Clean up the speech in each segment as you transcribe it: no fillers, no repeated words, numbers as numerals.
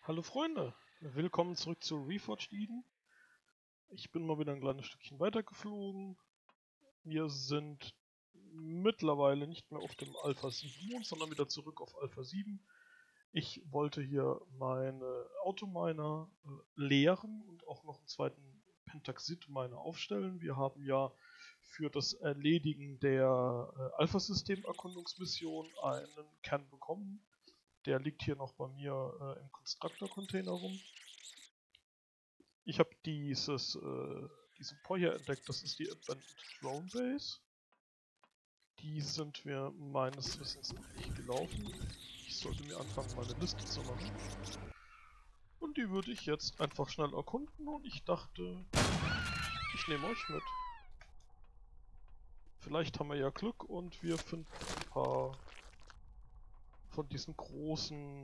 Hallo Freunde, willkommen zurück zu Reforged Eden. Ich bin mal wieder ein kleines Stückchen weiter geflogen. Wir sind mittlerweile nicht mehr auf dem Alpha 7 Mond, sondern wieder zurück auf Alpha 7. Ich wollte hier meine Autominer leeren und auch noch einen zweiten Pentaxid-Miner aufstellen. Wir haben ja für das Erledigen der Alpha-System-Erkundungsmission einen Kern bekommen. Der liegt hier noch bei mir im Constructor-Container rum. Ich habe diese Poi hier entdeckt, das ist die Abandoned Drone Base. Die sind wir meines Wissens noch nicht gelaufen. Ich sollte mir anfangen, meine Liste zu machen. Und die würde ich jetzt einfach schnell erkunden und ich dachte, ich nehme euch mit. Vielleicht haben wir ja Glück und wir finden ein paar von diesen großen,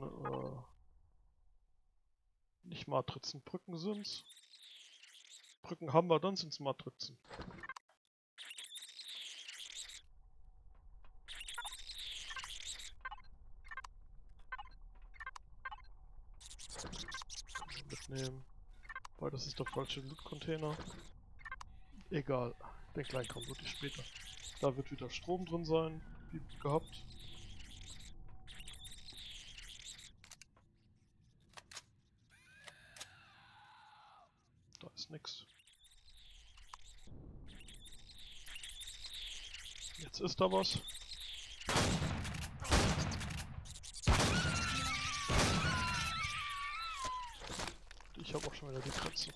nicht Matrizenbrücken sind's. Brücken haben wir, dann sind's Matrizen. Mitnehmen. Weil das ist der falsche Loot-Container. Egal, den kleinen kommt wirklich später. Da wird wieder Strom drin sein, wie gehabt. Da ist nix. Jetzt ist da was. Ich habe auch schon wieder die Kratze.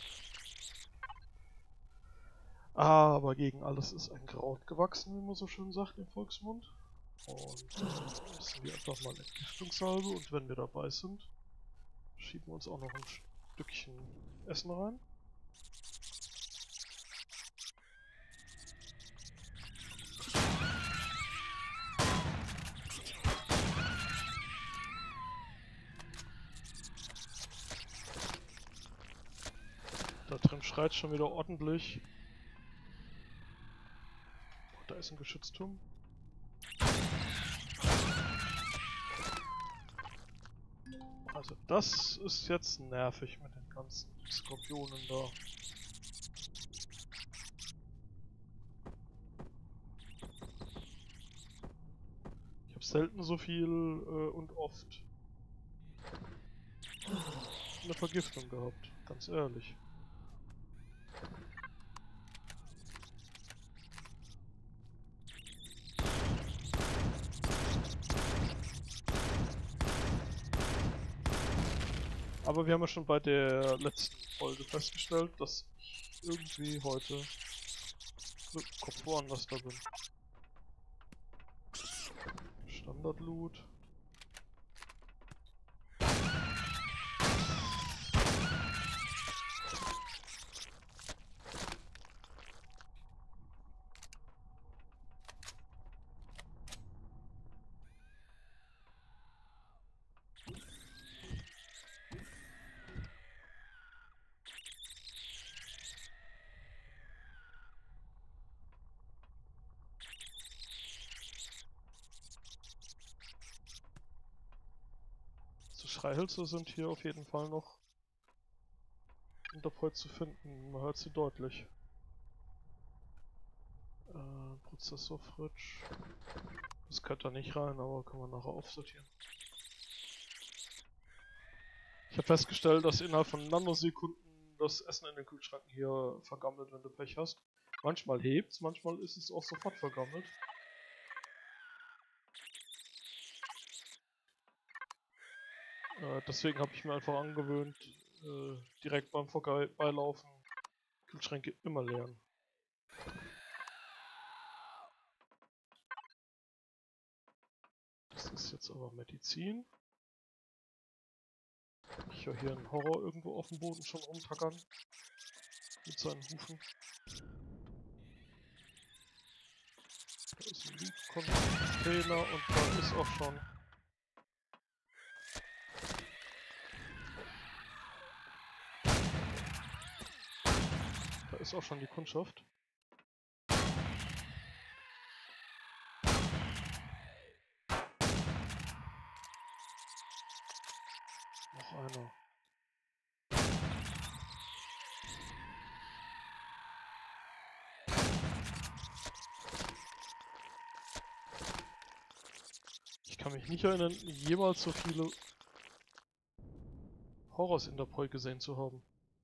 Aber gegen alles ist ein Kraut gewachsen, wie man so schön sagt im Volksmund. Und müssen wir einfach mal Entgiftungssalbe und wenn wir dabei sind, schieben wir uns auch noch ein Stückchen Essen rein. Da drin schreit schon wieder ordentlich. Oh, da ist ein Geschützturm. Also das ist jetzt nervig mit den ganzen Skorpionen da. Ich habe selten so viel und oft eine Vergiftung gehabt, ganz ehrlich. Aber wir haben ja schon bei der letzten Folge festgestellt, dass ich irgendwie heute mit dem Kopf woanders da bin. Standard-Loot. So Schreihölzer sind hier auf jeden Fall noch in der Poi zu finden. Man hört sie deutlich. Prozessor-Fridge. Das gehört da nicht rein, aber kann man nachher aufsortieren. Ich habe festgestellt, dass innerhalb von Nanosekunden das Essen in den Kühlschranken hier vergammelt, wenn du Pech hast. Manchmal hebt's, manchmal ist es auch sofort vergammelt. Deswegen habe ich mir einfach angewöhnt, direkt beim Vorbeilaufen Kühlschränke immer leeren. Das ist jetzt aber Medizin. Ich höre hier einen Horror irgendwo auf dem Boden schon rumtackern. Mit seinen Hufen. Da ist ein Loot-Container und da ist auch schon... Da ist auch schon die Kundschaft. Noch einer. Ich kann mich nicht erinnern, jemals so viele Horrors in der Poi gesehen zu haben.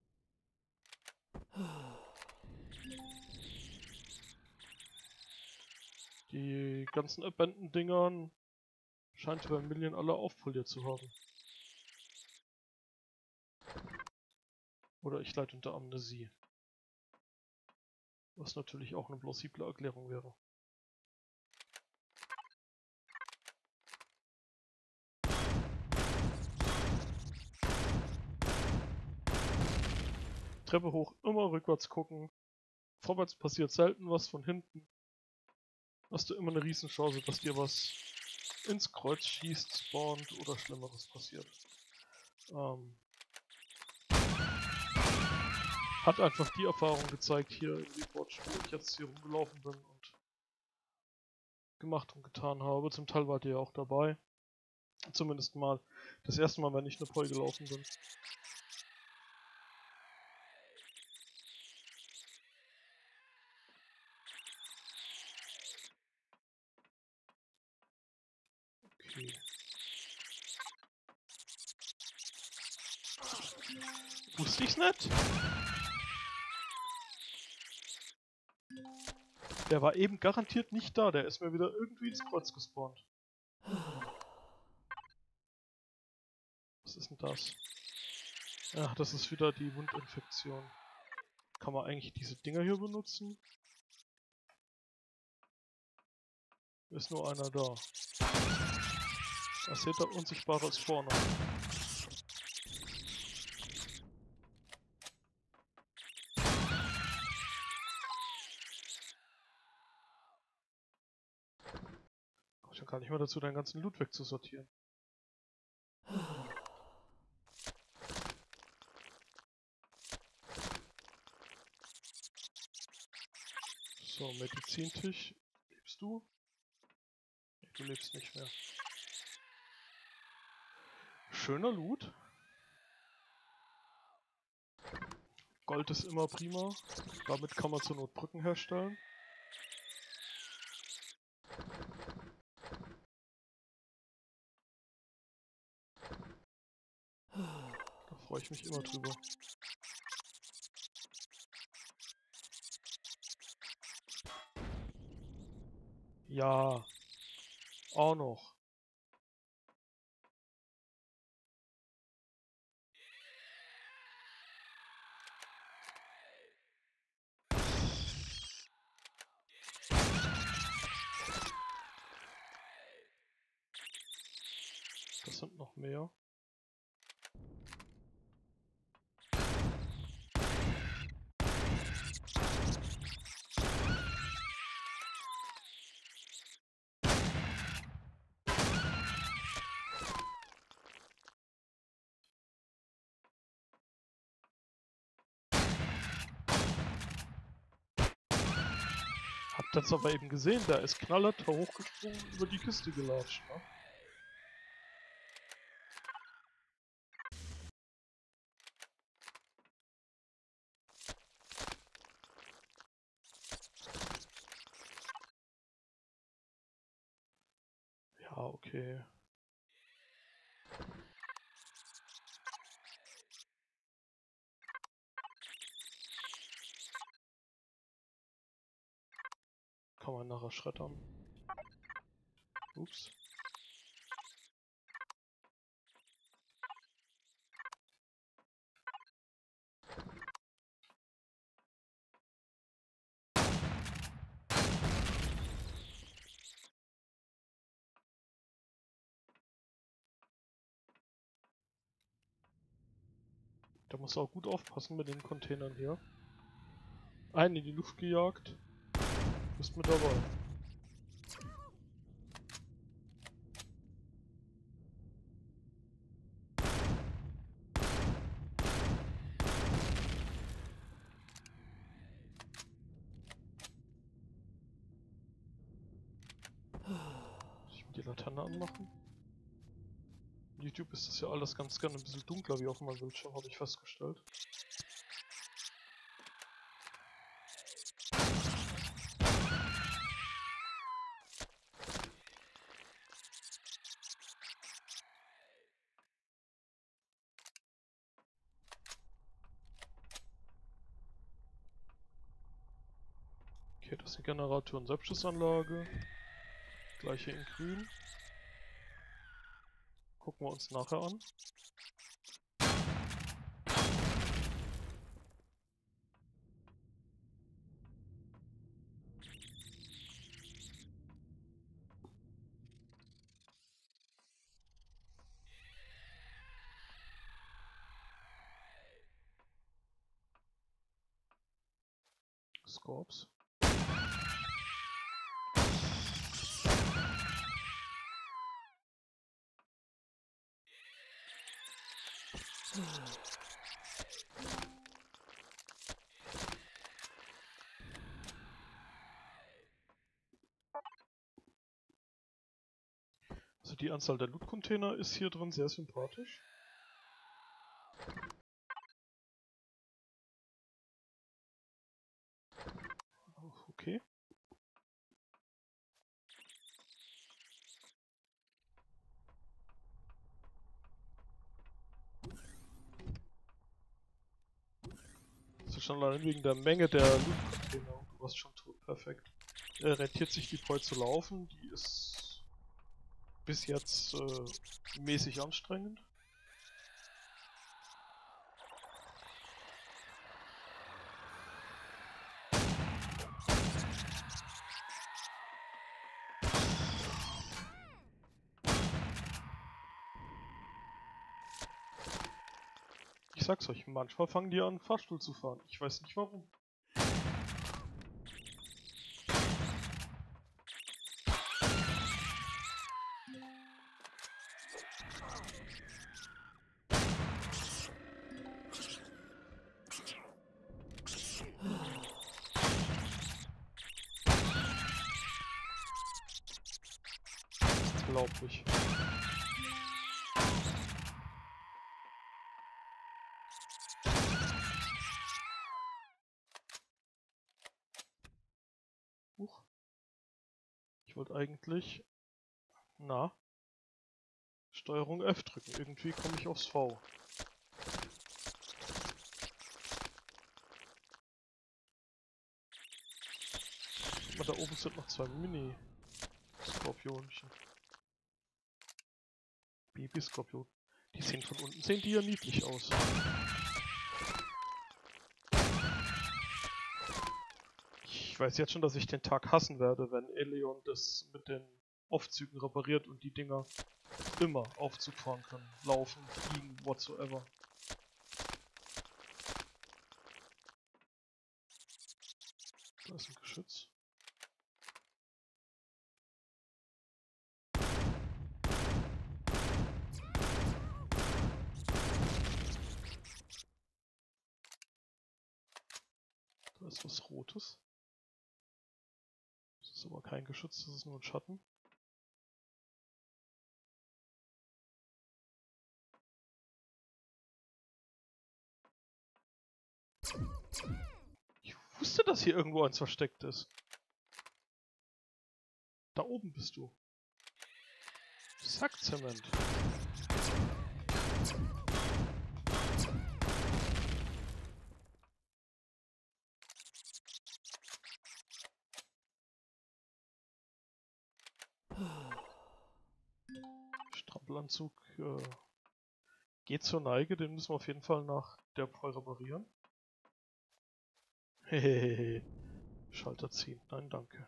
Die ganzen Abandoned-Dingern scheint Vermillion alle aufpoliert zu haben. Oder ich leide unter Amnesie. Was natürlich auch eine plausible Erklärung wäre. Treppe hoch, immer rückwärts gucken. Vorwärts passiert selten was, von hinten hast du immer eine Riesenchance, dass dir was ins Kreuz schießt, spawnt oder Schlimmeres passiert. Hat einfach die Erfahrung gezeigt hier in Reforged, wo ich jetzt hier rumgelaufen bin und gemacht und getan habe. Zum Teil wart ihr ja auch dabei. Zumindest mal das erste Mal, wenn ich eine Poi gelaufen bin. Okay. Wusste ich's nicht? Der war eben garantiert nicht da, der ist mir wieder irgendwie ins Kreuz gespawnt. Was ist denn das? Ach, das ist wieder die Wundinfektion. Kann man eigentlich diese Dinger hier benutzen? Ist nur einer da. Das seht ihr, unsichtbarer ist vorne. Komm ich gar nicht mehr dazu, deinen ganzen Loot wegzusortieren. So, Medizintisch. Lebst du? Nee, du lebst nicht mehr. Schöner Loot. Gold ist immer prima. Damit kann man zur Not Brücken herstellen. Da freue ich mich immer drüber. Ja, auch noch. Das sind noch mehr. Habt jetzt aber eben gesehen, der ist knallhart hochgesprungen, über die Kiste gelatscht, ne? Ja, okay. Kann man nachher schreddern. Ups. Da musst du auch gut aufpassen mit den Containern hier. Einen in die Luft gejagt. Bist mit dabei. Muss ich mir die Laterne anmachen? YouTube ist das ja alles ganz gerne ein bisschen dunkler wie auf meinem Bildschirm, habe ich festgestellt. Okay, das ist eine Generator- und Selbstschussanlage. Gleiche in grün. Gucken wir uns nachher an. Scorps. Also die Anzahl der Loot-Container ist hier drin sehr sympathisch. Okay. Also schon allein wegen der Menge der Loot-Container. Du warst schon tot, perfekt. Rentiert sich die Preu zu laufen, die ist bis jetzt mäßig anstrengend. Ich sag's euch, manchmal fangen die an, Fahrstuhl zu fahren. Ich weiß nicht warum. Unglaublich. Huch. Ich wollte eigentlich... Na? Steuerung F drücken. Irgendwie komme ich aufs V. Aber da oben sind noch zwei Mini-Skorpionchen. Baby-Skorpion. Die sehen von unten, sehen die ja niedlich aus. Ich weiß jetzt schon, dass ich den Tag hassen werde, wenn Eleon das mit den Aufzügen repariert und die Dinger immer Aufzug fahren können. Laufen, fliegen, whatsoever. Da ist ein Geschütz. Da ist was Rotes. Das ist aber kein Geschütz, das ist nur ein Schatten. Ich wusste, dass hier irgendwo eins versteckt ist. Da oben bist du. Sackzement. Strampelanzug geht zur Neige, den müssen wir auf jeden Fall nach der Preu reparieren. Hehehe. Schalter ziehen. Nein, danke.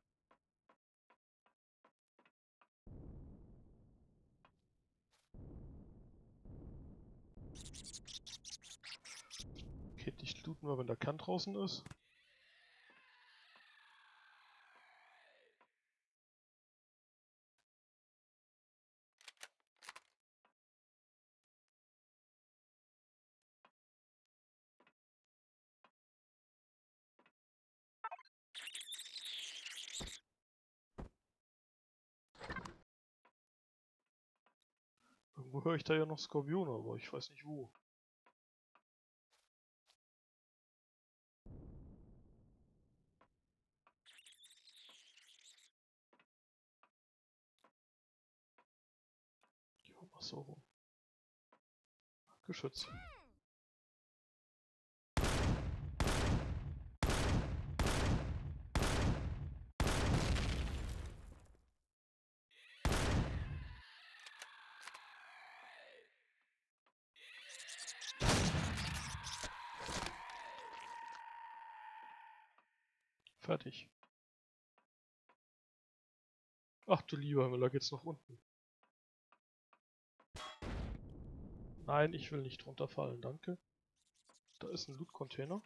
Okay, dich looten wir, wenn der Kern draußen ist. Irgendwo Irgendwo höre ich da ja noch Skorpione, aber ich weiß nicht wo. Ja, mal so rum. Geschütz. Fertig. Ach du lieber Himmel, da geht's nach unten. Nein, ich will nicht runterfallen, danke. Da ist ein Loot-Container.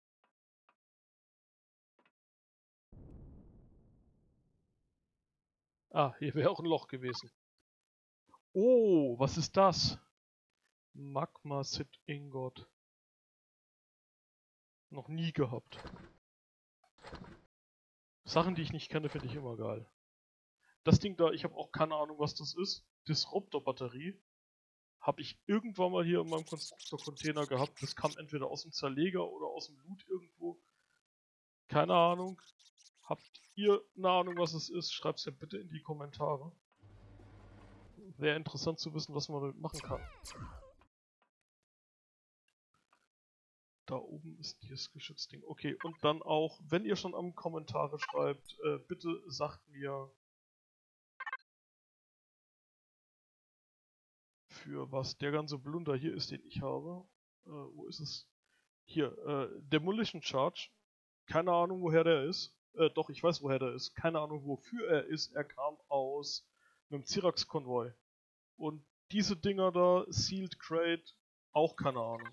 Ah, hier wäre auch ein Loch gewesen. Oh, was ist das? Magma Sit Ingot. Noch nie gehabt. Sachen, die ich nicht kenne, finde ich immer geil. Das Ding da, ich habe auch keine Ahnung, was das ist. Disruptor-Batterie. Habe ich irgendwann mal hier in meinem Konstruktor-Container gehabt. Das kam entweder aus dem Zerleger oder aus dem Loot irgendwo. Keine Ahnung. Habt ihr eine Ahnung, was es ist? Schreibt es ja bitte in die Kommentare. Wäre interessant zu wissen, was man damit machen kann. Da oben ist dieses Geschützding. Okay, und dann auch, wenn ihr schon am Kommentare schreibt, bitte sagt mir, für was der ganze Blunder hier ist, den ich habe. Wo ist es? Hier, Demolition Charge. Keine Ahnung, woher der ist. Doch, ich weiß, woher der ist. Keine Ahnung, wofür er ist. Er kam aus einem Cyrax-Konvoi. Und diese Dinger da, Sealed Crate, auch keine Ahnung.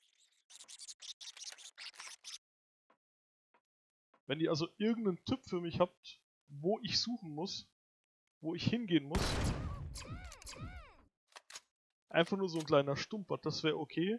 Wenn ihr also irgendeinen Tipp für mich habt, wo ich suchen muss, wo ich hingehen muss, einfach nur so ein kleiner Stumpert, das wäre okay.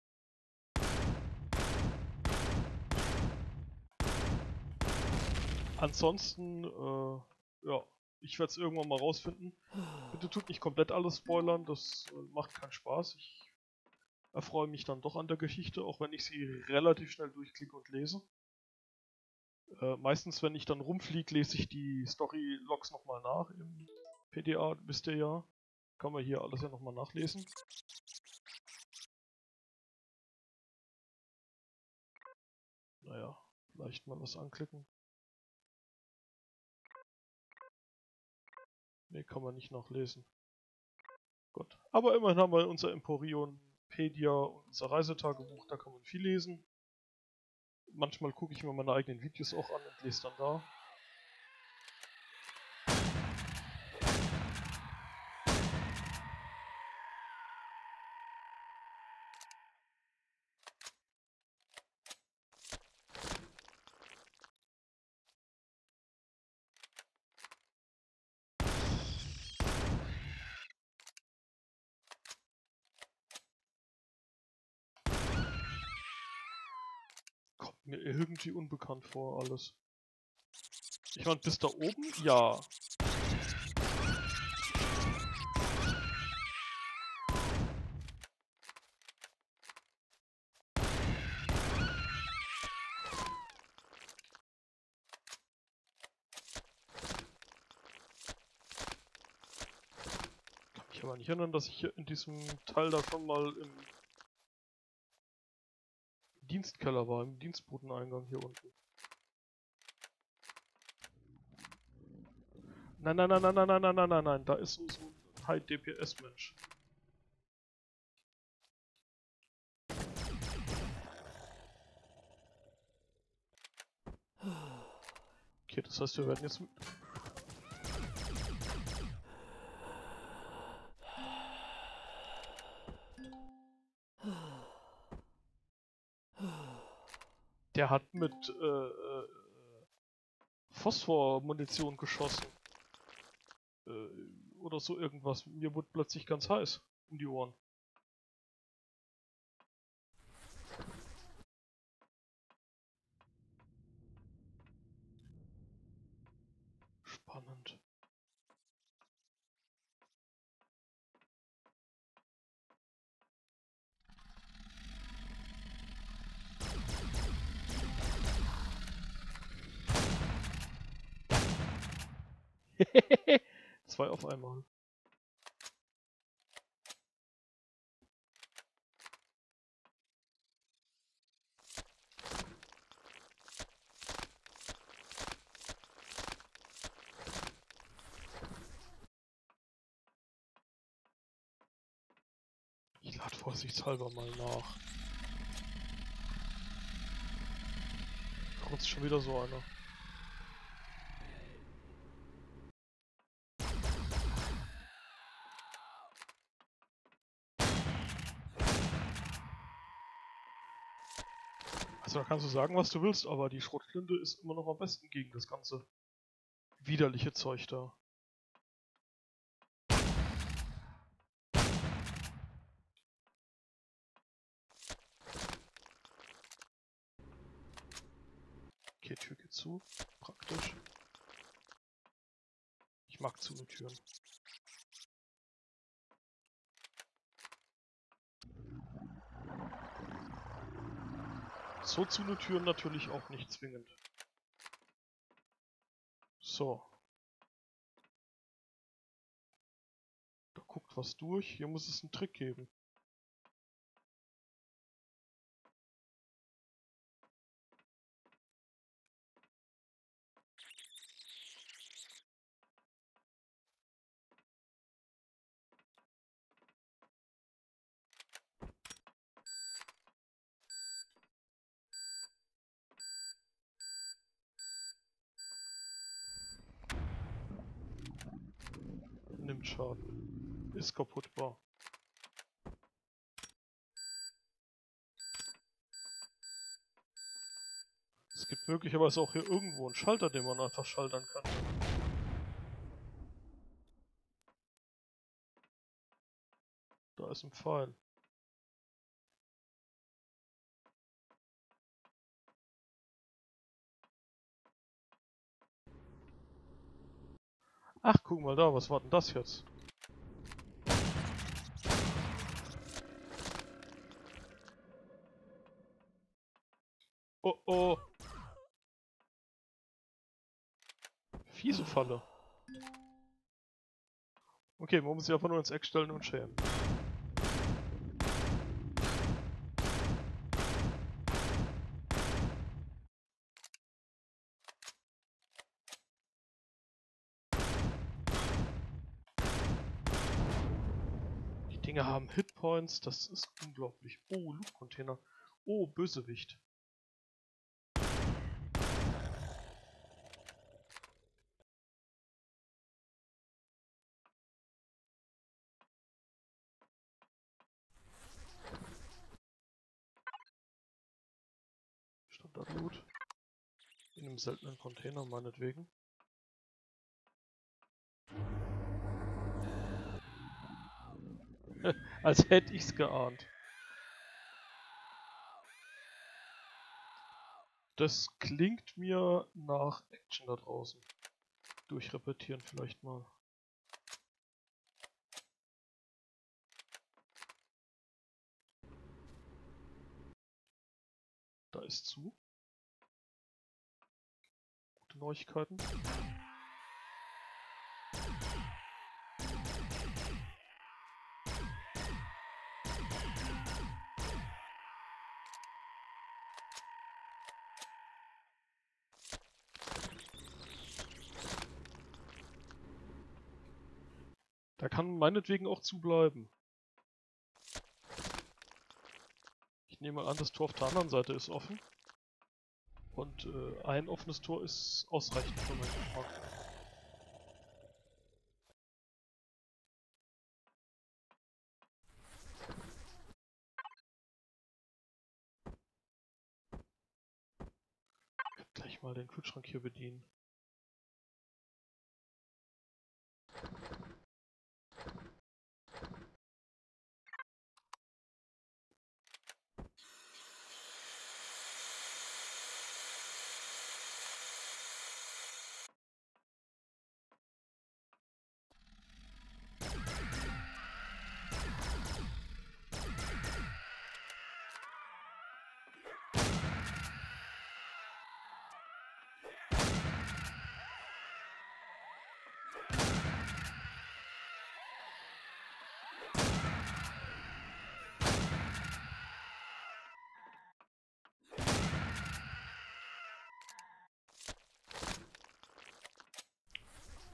Ansonsten, ja, ich werde es irgendwann mal rausfinden. Bitte tut nicht komplett alles spoilern, das macht keinen Spaß. Ich erfreue mich dann doch an der Geschichte, auch wenn ich sie relativ schnell durchklicke und lese. Meistens, wenn ich dann rumfliege, lese ich die Story-Logs nochmal nach im PDA, wisst ihr ja. Kann man hier alles ja nochmal nachlesen. Naja, vielleicht mal was anklicken. Ne, kann man nicht nachlesen. Gut. Aber immerhin haben wir unser Emporion-Pedia und unser Reisetagebuch, da kann man viel lesen. Manchmal gucke ich mir meine eigenen Videos auch an und lese dann da. Kommt mir irgendwie unbekannt vor alles. Ich meine, bis da oben? Ja. Kann mich aber nicht erinnern, dass ich hier in diesem Teil da schon mal im Dienstkeller war, im Dienstboteneingang hier unten. Nein, nein, nein, nein, nein, nein, nein, nein, nein, nein, da ist so ein High-DPS-Mensch. Okay, das heißt, wir werden jetzt... Der hat mit Phosphor-Munition geschossen. Oder so irgendwas. Mir wurde plötzlich ganz heiß um die Ohren. Spannend. 2 auf einmal. Ich lade vorsichtshalber mal nach. Kurz schon wieder so einer. Also da kannst du sagen, was du willst, aber die Schrotflinte ist immer noch am besten gegen das ganze widerliche Zeug da. Okay, Tür geht zu. Praktisch. Ich mag zu mit Türen. So zu Türen natürlich auch nicht zwingend. So. Da guckt was durch. Hier muss es einen Trick geben. Nimmt Schaden. Ist kaputtbar. Es gibt möglicherweise auch hier irgendwo einen Schalter, den man einfach schaltern kann. Da ist ein Pfeil. Ach, guck mal da, was war denn das jetzt? Oh oh. Fiese Falle. Okay, man muss sich einfach nur ins Eck stellen und schämen. Die Dinge haben Hitpoints, das ist unglaublich. Oh, Loot-Container. Oh, Bösewicht. Standard-Loot. In einem seltenen Container, meinetwegen. Als hätte ich's geahnt. Das klingt mir nach Action da draußen. Durchrepetieren vielleicht mal. Da ist zu. Gute Neuigkeiten. Da kann meinetwegen auch zubleiben. Ich nehme an, das Tor auf der anderen Seite ist offen. Und ein offenes Tor ist ausreichend für meinen Geschmack. Ich kann gleich mal den Kühlschrank hier bedienen.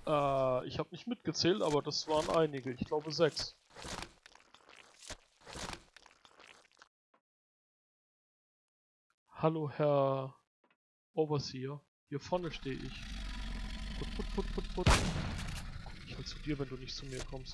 Ich habe nicht mitgezählt, aber das waren einige. Ich glaube 6. Hallo, Herr Overseer. Hier vorne stehe ich. Put, put, put, put, put. Komm ich halt zu dir, wenn du nicht zu mir kommst.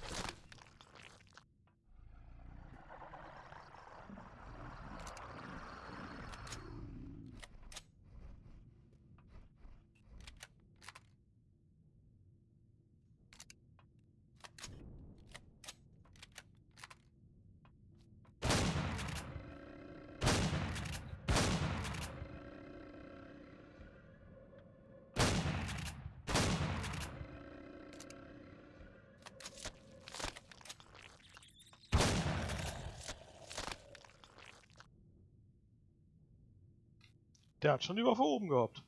Der hat schon die Waffe oben gehabt.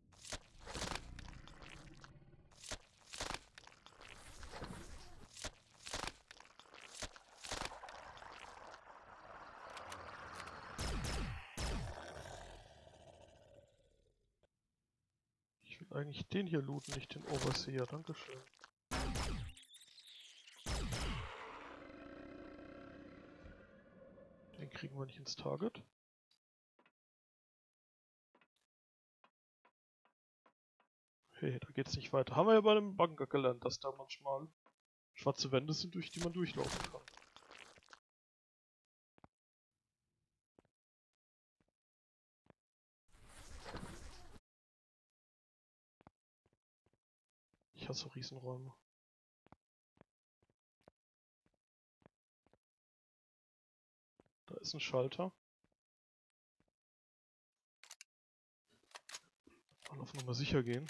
Ich will eigentlich den hier looten, nicht den Overseer. Dankeschön. Den kriegen wir nicht ins Target. Hey, da geht's nicht weiter. Haben wir ja bei einem Banker gelernt, dass da manchmal schwarze Wände sind, durch die man durchlaufen kann. Ich hasse Riesenräume. Da ist ein Schalter. Mal auf Nummer sicher gehen.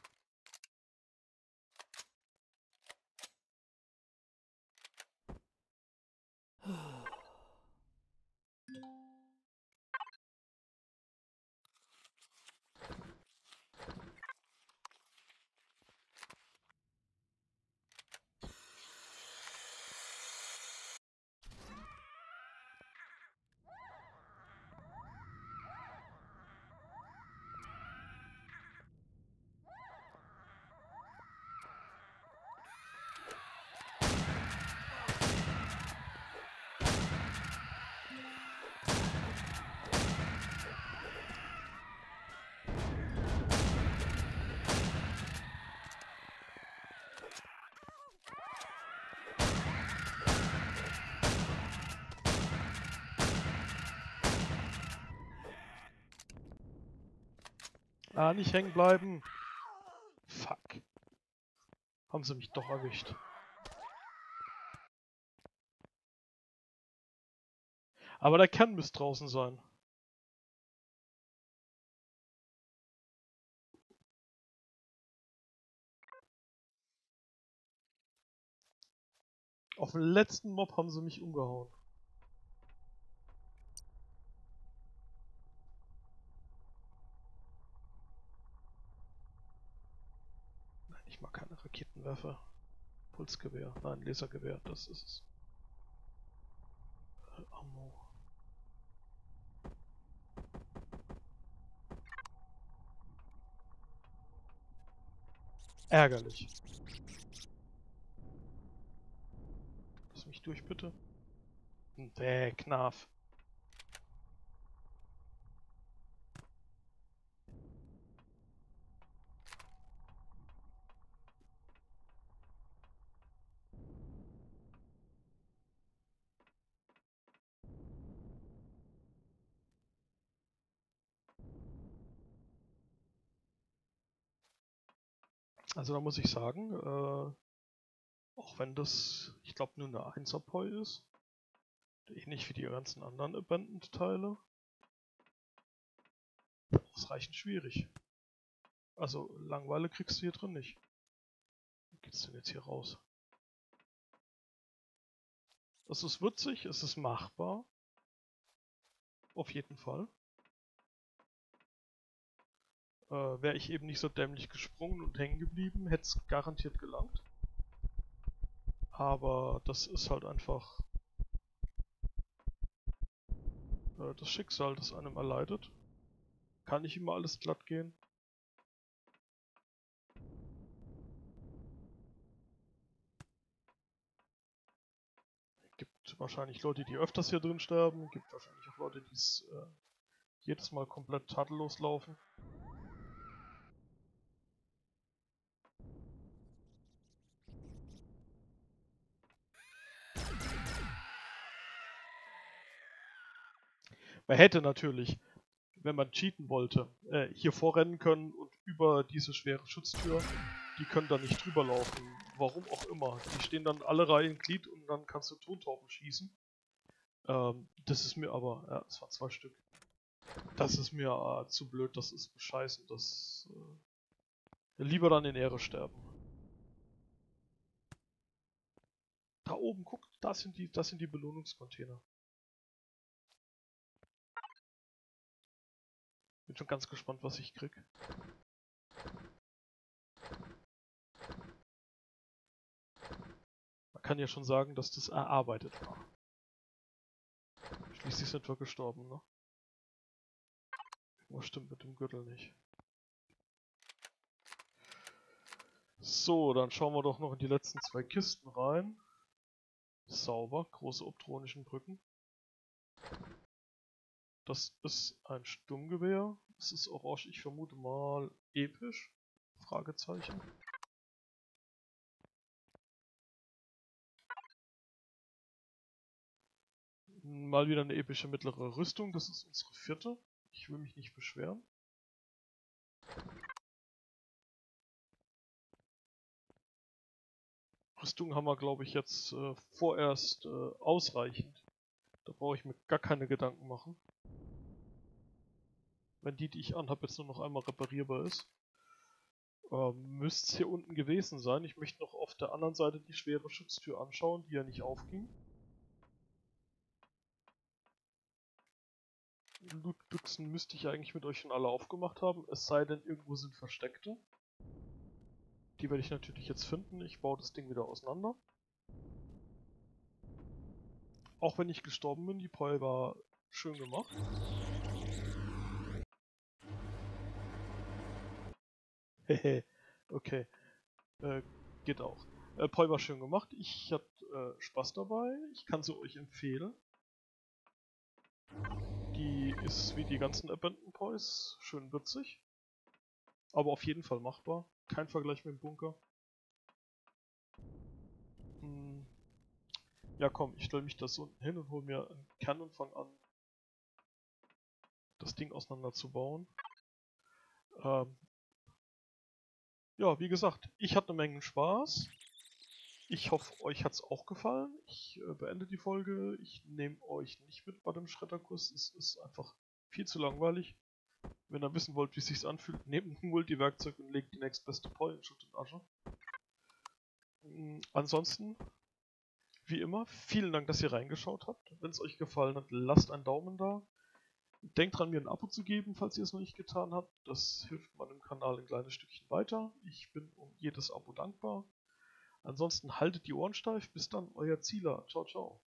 Ah, nicht hängen bleiben. Fuck. Haben sie mich doch erwischt. Aber der Kern müsste draußen sein. Auf den letzten Mob haben sie mich umgehauen. Nein, ich mag keine Raketenwerfer. Pulsgewehr. Nein, Lasergewehr, das ist es. Ammo. Ärgerlich. Lass mich durch, bitte. Knarf. Also da muss ich sagen, auch wenn das, ich glaube, nur eine 1er Poi ist, ähnlich wie die ganzen anderen Abandoned-Teile, ausreichend schwierig. Also Langeweile kriegst du hier drin nicht. Wie geht's denn jetzt hier raus? Es ist witzig, es ist machbar. Auf jeden Fall. Wäre ich eben nicht so dämlich gesprungen und hängen geblieben, hätte es garantiert gelangt. Aber das ist halt einfach das Schicksal, das einem erleidet. Kann nicht immer alles glatt gehen. Gibt wahrscheinlich Leute, die öfters hier drin sterben. Gibt wahrscheinlich auch Leute, die es jedes Mal komplett tadellos laufen. Man hätte natürlich, wenn man cheaten wollte, hier vorrennen können und über diese schwere Schutztür, die können da nicht drüber laufen. Warum auch immer. Die stehen dann alle Reihen in Glied und dann kannst du Tontauben schießen. Das ist mir aber, ja, es waren 2 Stück. Das ist mir zu blöd, das ist bescheißen, das lieber dann in Ehre sterben. Da oben, guck, das sind die Belohnungscontainer. Bin schon ganz gespannt, was ich krieg. Man kann ja schon sagen, dass das erarbeitet war. Schließlich sind wir gestorben, ne? Was stimmt mit dem Gürtel nicht? So, dann schauen wir doch noch in die letzten 2 Kisten rein. Sauber, große optronischen Brücken. Das ist ein Sturmgewehr. Es ist orange, ich vermute mal episch. Fragezeichen. Mal wieder eine epische mittlere Rüstung, das ist unsere 4. Ich will mich nicht beschweren. Rüstung haben wir, glaube ich, jetzt vorerst ausreichend. Da brauche ich mir gar keine Gedanken machen. Wenn die ich anhabe, jetzt nur noch einmal reparierbar ist. Müsste es hier unten gewesen sein. Ich möchte noch auf der anderen Seite die schwere Schutztür anschauen, die ja nicht aufging. Lootbüchsen müsste ich eigentlich mit euch schon alle aufgemacht haben, es sei denn, irgendwo sind Versteckte. Die werde ich natürlich jetzt finden. Ich baue das Ding wieder auseinander. Auch wenn ich gestorben bin, die Poi war schön gemacht. Hehe, okay. Geht auch. Poi war schön gemacht. Ich hatte Spaß dabei. Ich kann sie euch empfehlen. Die ist wie die ganzen Abandoned Pois schön witzig. Aber auf jeden Fall machbar. Kein Vergleich mit dem Bunker. Ja komm, ich stelle mich da so unten hin und hole mir einen Kern und fange an, das Ding auseinander zu bauen. Ja, wie gesagt, ich hatte eine Menge Spaß. Ich hoffe, euch hat es auch gefallen. Ich beende die Folge. Ich nehme euch nicht mit bei dem Schredderkurs. Es ist einfach viel zu langweilig. Wenn ihr wissen wollt, wie es sich anfühlt, nehmt ein Multi-Werkzeug und legt die nächstbeste Poi in Schutt und Asche. Ansonsten, wie immer, vielen Dank, dass ihr reingeschaut habt. Wenn es euch gefallen hat, lasst einen Daumen da. Denkt dran, mir ein Abo zu geben, falls ihr es noch nicht getan habt. Das hilft meinem Kanal ein kleines Stückchen weiter. Ich bin um jedes Abo dankbar. Ansonsten haltet die Ohren steif. Bis dann, euer Zieler. Ciao, ciao.